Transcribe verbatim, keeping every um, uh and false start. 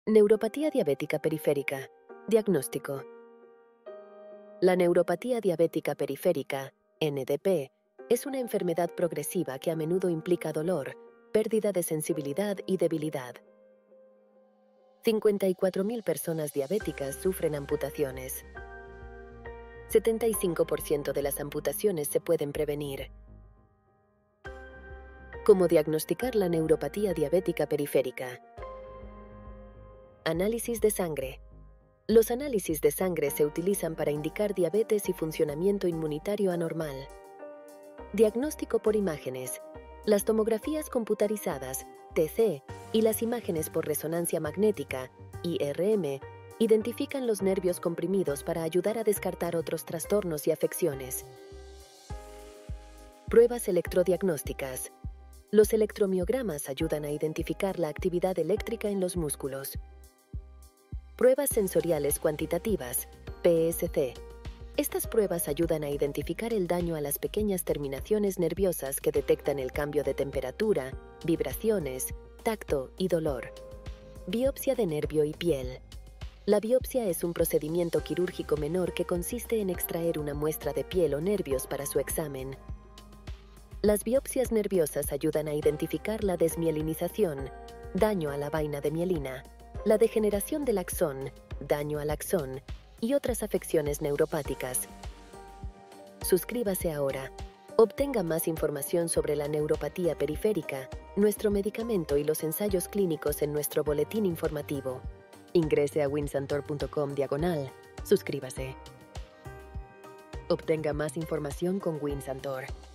Neuropatía diabética periférica. Diagnóstico. La neuropatía diabética periférica, N D P, es una enfermedad progresiva que a menudo implica dolor, pérdida de sensibilidad y debilidad. cincuenta y cuatro mil personas diabéticas sufren amputaciones. setenta y cinco por ciento de las amputaciones se pueden prevenir. ¿Cómo diagnosticar la neuropatía diabética periférica? Análisis de sangre. Los análisis de sangre se utilizan para indicar diabetes y funcionamiento inmunitario anormal. Diagnóstico por imágenes. Las tomografías computarizadas, T C, y las imágenes por resonancia magnética, I R M, identifican los nervios comprimidos para ayudar a descartar otros trastornos y afecciones. Pruebas electrodiagnósticas. Los electromiogramas ayudan a identificar la actividad eléctrica en los músculos. Pruebas sensoriales cuantitativas, P S C. Estas pruebas ayudan a identificar el daño a las pequeñas terminaciones nerviosas que detectan el cambio de temperatura, vibraciones, tacto y dolor. Biopsia de nervio y piel. La biopsia es un procedimiento quirúrgico menor que consiste en extraer una muestra de piel o nervios para su examen. Las biopsias nerviosas ayudan a identificar la desmielinización, daño a la vaina de mielina, la degeneración del axón, daño al axón y otras afecciones neuropáticas. Suscríbase ahora. Obtenga más información sobre la neuropatía periférica, nuestro medicamento y los ensayos clínicos en nuestro boletín informativo. Ingrese a winsantor punto com diagonal. Suscríbase. Obtenga más información con Winsantor.